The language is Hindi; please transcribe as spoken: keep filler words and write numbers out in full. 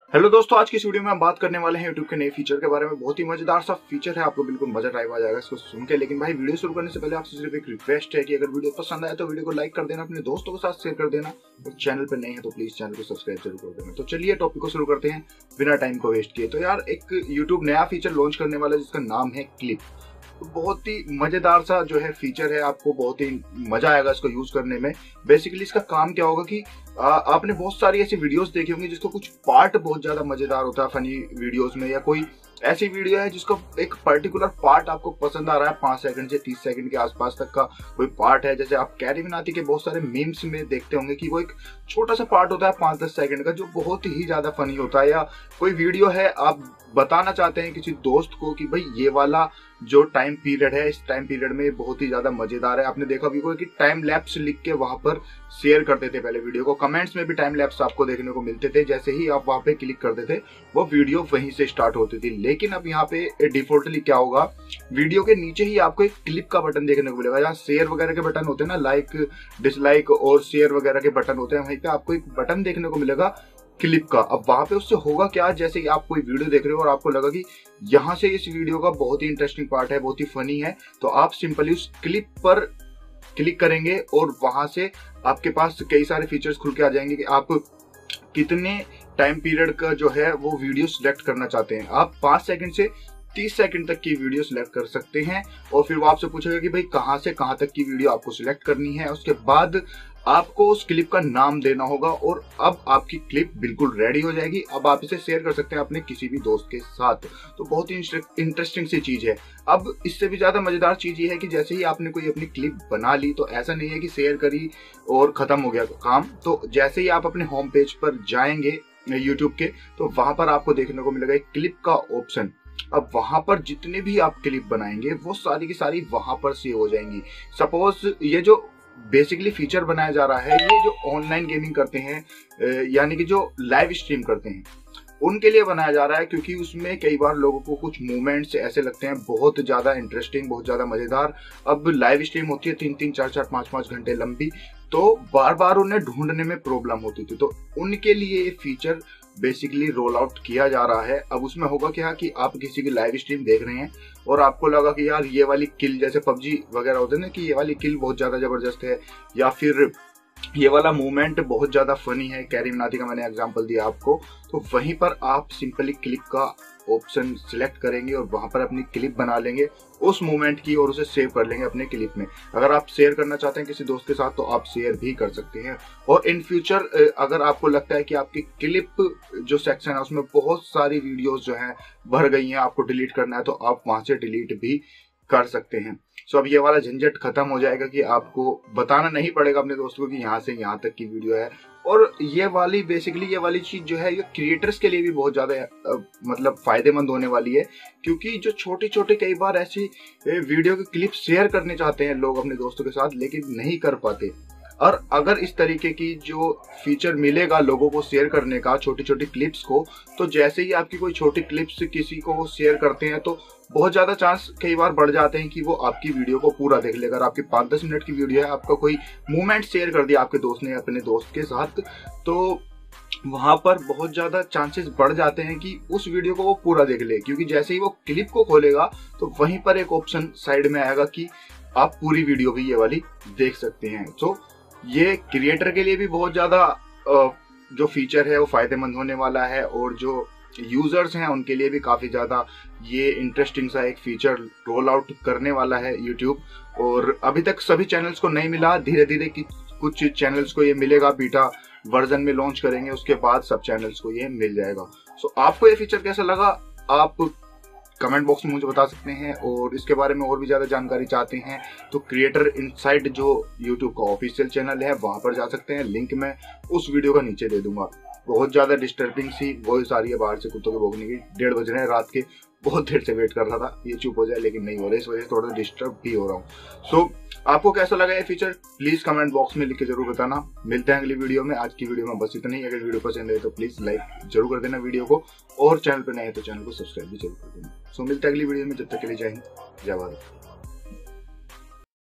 हेलो दोस्तों, आज की इस वीडियो में हम बात करने वाले हैं YouTube के नए फीचर के बारे में। बहुत ही मजेदार सा फीचर है, आपको बिल्कुल मजा टाइप आ जाएगा इसको सुन के। लेकिन भाई वीडियो शुरू करने से पहले आपसे सिर्फ एक रिक्वेस्ट है कि अगर वीडियो पसंद आए तो वीडियो को लाइक कर देना, अपने दोस्तों के साथ शेयर कर देना और चैनल पर नए हैं तो प्लीज चैनल को सब्सक्राइब जरूर कर देना। तो चलिए टॉपिक को शुरू करते हैं बिना टाइम को वेस्ट किए। तो यार एक यूट्यूब नया फीचर लॉन्च करने वाला है जिसका नाम है क्लिप। तो बहुत ही मजेदार सा जो है फीचर है, आपको बहुत ही मजा आएगा इसको यूज करने में। बेसिकली इसका काम क्या होगा कि आ, आपने बहुत सारी ऐसी वीडियोस देखी होंगी जिसको कुछ पार्ट बहुत ज्यादा मजेदार होता है फनी वीडियोस में, या कोई ऐसी वीडियो है जिसको एक पर्टिकुलर पार्ट आपको पसंद आ रहा है, पांच सेकंड से तीस सेकंड के आसपास तक का कोई पार्ट है। जैसे आप कैरी मिनाटी के बहुत सारे मीम्स में देखते होंगे कि वो एक छोटा सा पार्ट होता है पांच दस सेकंड का जो बहुत ही ज्यादा फनी होता है। या कोई वीडियो है, आप बताना चाहते हैं किसी दोस्त को कि भाई ये वाला जो टाइम पीरियड है, इस टाइम पीरियड में बहुत ही ज्यादा मजेदार है। आपने देखा भी कि टाइम लैप्स लिख के वहां पर शेयर करते थे पहले वीडियो को, कमेंट्स में भी टाइम लैप्स आपको देखने को मिलते थे। जैसे ही आप वहां पे क्लिक करते थे वो वीडियो वहीं से स्टार्ट होती थी। लेकिन अब यहाँ पे डिफॉल्टली क्या होगा, वीडियो के नीचे ही आपको एक क्लिप का बटन देखने को मिलेगा। जहाँ शेयर वगैरह के बटन होते हैं ना, लाइक डिसलाइक और शेयर वगैरह के बटन होते हैं, वहीं पे आपको एक बटन देखने को मिलेगा क्लिप का। अब वहां पे उससे होगा क्या, जैसे कि आप कोई वीडियो देख रहे हो और आपको लगा कि यहाँ से इस वीडियो का बहुत ही इंटरेस्टिंग पार्ट है, बहुत ही फनी है, तो आप सिंपली उस क्लिप पर क्लिक करेंगे और वहां से आपके पास कई सारे फीचर्स खुल के आ जाएंगे कि आप कितने टाइम पीरियड का जो है वो वीडियो सिलेक्ट करना चाहते हैं। आप पांच सेकंड से तीस सेकंड तक की वीडियो सिलेक्ट कर सकते हैं और फिर वो आपसे पूछेगा कि भाई कहां से कहां तक की वीडियो आपको सिलेक्ट करनी है। उसके बाद आपको उस क्लिप का नाम देना होगा और अब आपकी क्लिप बिल्कुल रेडी हो जाएगी। अब आप इसे शेयर कर सकते हैं अपने किसी भी दोस्त के साथ। तो बहुत ही इंटरेस्टिंग सी चीज है। अब इससे भी ज्यादा मजेदार चीज ये है कि जैसे ही आपने कोई अपनी क्लिप बना ली तो ऐसा नहीं है कि शेयर करी और खत्म हो गया काम। तो जैसे ही आप अपने होम पेज पर जाएंगे यूट्यूब के, तो वहां पर आपको देखने को मिलेगा एक क्लिप का ऑप्शन। अब वहां पर जितने भी आप क्लिप बनाएंगे वो सारी की सारी वहां पर सेव हो जाएंगी। सपोज ये जो बेसिकली फीचर बनाया जा रहा है, ये जो ऑनलाइन गेमिंग करते हैं यानी कि जो लाइव स्ट्रीम करते हैं उनके लिए बनाया जा रहा है, क्योंकि उसमें कई बार लोगों को कुछ मूवमेंट्स ऐसे लगते हैं बहुत ज्यादा इंटरेस्टिंग, बहुत ज्यादा मजेदार। अब लाइव स्ट्रीम होती है तीन तीन चार चार पांच पांच घंटे लंबी, तो बार बार उन्हें ढूंढने में प्रॉब्लम होती थी। तो उनके लिए ये फीचर बेसिकली रोल आउट किया जा रहा है। अब उसमें होगा क्या कि आप किसी की लाइव स्ट्रीम देख रहे हैं और आपको लगा कि यार ये वाली किल, जैसे पबजी वगैरह होते हैं ना कि ये वाली किल बहुत ज्यादा जबरदस्त है, या फिर ये वाला मूवमेंट बहुत ज्यादा फनी है, कैरी मिनाटी का मैंने एग्जांपल दिया आपको, तो वहीं पर आप सिंपली क्लिप का ऑप्शन सिलेक्ट करेंगे और वहां पर अपनी क्लिप बना लेंगे उस मूवमेंट की और उसे सेव कर लेंगे अपने क्लिप में। अगर आप शेयर करना चाहते हैं किसी दोस्त के साथ तो आप शेयर भी कर सकते हैं। और इन फ्यूचर अगर आपको लगता है कि आपकी क्लिप जो सेक्शन है उसमें बहुत सारी वीडियोस जो है भर गई हैं, आपको डिलीट करना है, तो आप वहां से डिलीट भी कर सकते हैं। सो अब ये वाला झंझट खत्म हो जाएगा कि आपको बताना नहीं पड़ेगा अपने दोस्तों को कि यहाँ से यहाँ तक की वीडियो है। और ये वाली बेसिकली ये वाली चीज जो है ये क्रिएटर्स के लिए भी बहुत ज्यादा मतलब फायदेमंद होने वाली है, क्योंकि जो छोटे छोटे कई बार ऐसी वीडियो के क्लिप शेयर करने चाहते हैं लोग अपने दोस्तों के साथ लेकिन नहीं कर पाते। और अगर इस तरीके की जो फीचर मिलेगा लोगों को शेयर करने का छोटी छोटी क्लिप्स को, तो जैसे ही आपकी कोई छोटी क्लिप्स किसी को शेयर करते हैं तो बहुत ज्यादा चांस कई बार बढ़ जाते हैं कि वो आपकी वीडियो को पूरा देख लेगा। अगर आपकी पाँच दस मिनट की वीडियो है, आपका कोई मूवमेंट शेयर कर दिया आपके दोस्त ने अपने दोस्त के साथ, तो वहां पर बहुत ज्यादा चांसेस बढ़ जाते हैं कि उस वीडियो को वो पूरा देख ले, क्योंकि जैसे ही वो क्लिप को खोलेगा तो वहीं पर एक ऑप्शन साइड में आएगा कि आप पूरी वीडियो भी ये वाली देख सकते हैं। तो ये क्रिएटर के लिए भी बहुत ज्यादा जो फीचर है वो फायदेमंद होने वाला है और जो यूजर्स हैं उनके लिए भी काफी ज्यादा ये इंटरेस्टिंग सा एक फीचर रोल आउट करने वाला है यूट्यूब। और अभी तक सभी चैनल्स को नहीं मिला, धीरे धीरे कुछ चैनल्स को ये मिलेगा, बीटा वर्जन में लॉन्च करेंगे, उसके बाद सब चैनल्स को ये मिल जाएगा। सो आपको ये फीचर कैसा लगा आप कमेंट बॉक्स में मुझे बता सकते हैं। और इसके बारे में और भी ज्यादा जानकारी चाहते हैं तो क्रिएटर इनसाइट जो यूट्यूब का ऑफिशियल चैनल है वहां पर जा सकते हैं, लिंक मैं उस वीडियो का नीचे दे दूंगा। बहुत ज्यादा डिस्टर्बिंग सी वॉइस आ रही है बाहर से कुत्तों के भौंकने की, डेढ़ बज रहे हैं रात के, बहुत देर से वेट कर रहा था ये चुप हो जाए लेकिन नहीं हो रहा, इस वजह से थोड़ा डिस्टर्ब भी हो रहा हूँ। सो आपको कैसा लगा ये फीचर प्लीज कमेंट बॉक्स में लिख के जरूर बताना। मिलते हैं अगली वीडियो में। आज की वीडियो में बस इतना ही। अगर वीडियो पसंद है तो प्लीज लाइक जरूर कर देना वीडियो को, और चैनल पर नए हैं तो चैनल को सब्सक्राइब भी जरूर कर देना। सो मिलते हैं अगली वीडियो में, जब तक के लिए जय हिंद जय भारत।